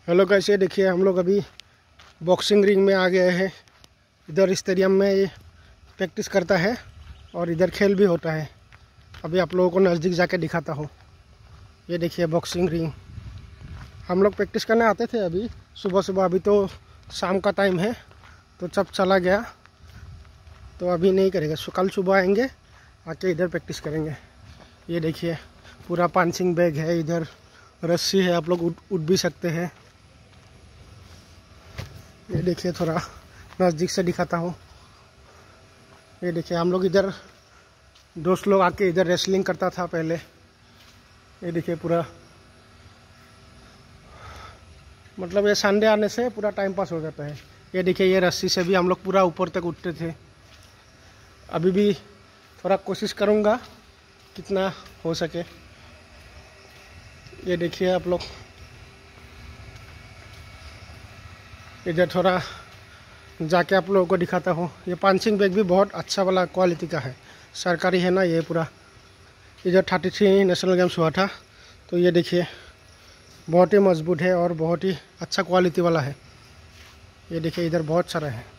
Hello guys, ये देखिए हम लोग अभी बॉक्सिंग रिंग में आ गए हैं। इधर स्टेडियम में ये प्रैक्टिस करता है और इधर खेल भी होता है। अभी आप लोगों को नज़दीक जाके दिखाता हूँ। ये देखिए बॉक्सिंग रिंग। हम लोग प्रैक्टिस करने आते थे अभी सुबह सुबह। अभी तो शाम का टाइम है तो सब चला गया, तो अभी नहीं करेंगे। कल सुबह आएंगे, आके इधर प्रैक्टिस करेंगे। ये देखिए पूरा पंचिंग बैग है, इधर रस्सी है, आप लोग उठ भी सकते हैं। ये देखिए थोड़ा नज़दीक से दिखाता हूँ। ये देखिए हम लोग इधर दोस्त लोग आके इधर रेसलिंग करता था पहले। ये देखिए पूरा मतलब ये संडे आने से पूरा टाइम पास हो जाता है। ये देखिए ये रस्सी से भी हम लोग पूरा ऊपर तक उठते थे। अभी भी थोड़ा कोशिश करूँगा कितना हो सके। ये देखिए आप लोग, इधर थोड़ा जाके आप लोगों को दिखाता हूँ। ये पंचिंग बैग भी बहुत अच्छा वाला क्वालिटी का है, सरकारी है ना ये पूरा। इधर 33 नेशनल गेम्स हुआ था, तो ये देखिए बहुत ही मजबूत है और बहुत ही अच्छा क्वालिटी वाला है। ये देखिए इधर बहुत सारा है।